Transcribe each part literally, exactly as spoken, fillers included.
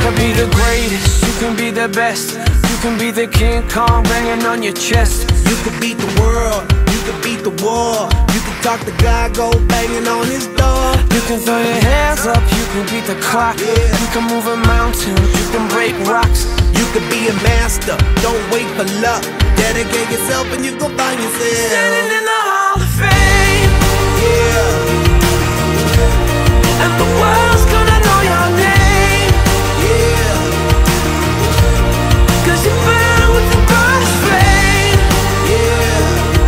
wanna be the greatest, you can be the best. You can be the King Kong banging on your chest. You could beat the world, you could beat the war. You can talk to God, go banging on his door. You can throw your hands up, you can beat the clock. Yeah. You can move a mountain, you can break rocks. You could be a master, don't wait for luck. Dedicate yourself and you gon' find yourself standing in the Hall of Fame. Yeah. And the world's gonna know your name. Yeah. Cause you burn with the brightest flame. Yeah.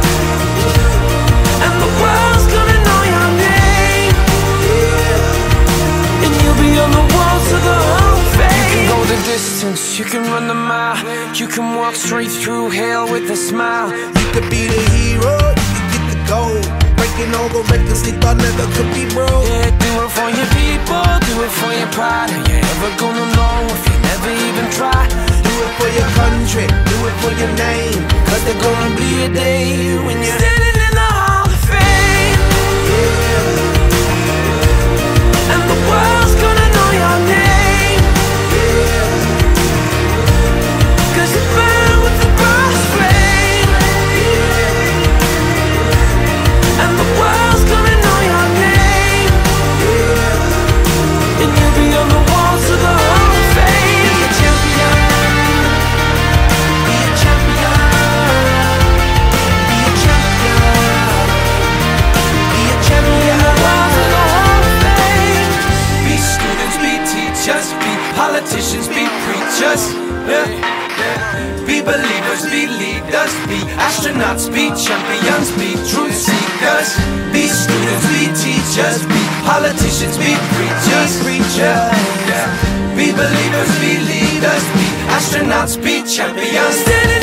And the world's gonna know your name. Yeah. And you'll be on the walls of the Hall of Fame. You can go the distance, you can run the mile. You can walk straight through hell with a smile. You could be the hero, you could get the gold. Breaking all the records they thought never could be broke. Yeah, do it for your people, do it for your pride. Are you ever gonna know if you never even try? Do it for your country, do it for your name. Cause there's gonna be a day when you're standing in the Hall of Fame. Yeah. And the world's gonna know your name. Yeah. Cause you burn with the brightest flame. Yeah. And the world's gonna know your name. Yeah. And you'll be on the walls of the Hall of Fame. Be a champion. Be a champion. Be a champion. Be a champion. On the walls of the Hall of Fame. Be students, be teachers, be politicians, be preachers. Yeah. Be believers, be leaders, be astronauts, be champions, be truth seekers. Be students, be teachers, be politicians, be preachers. Yeah, yeah. Be believers, be leaders, be astronauts, be champions. Standing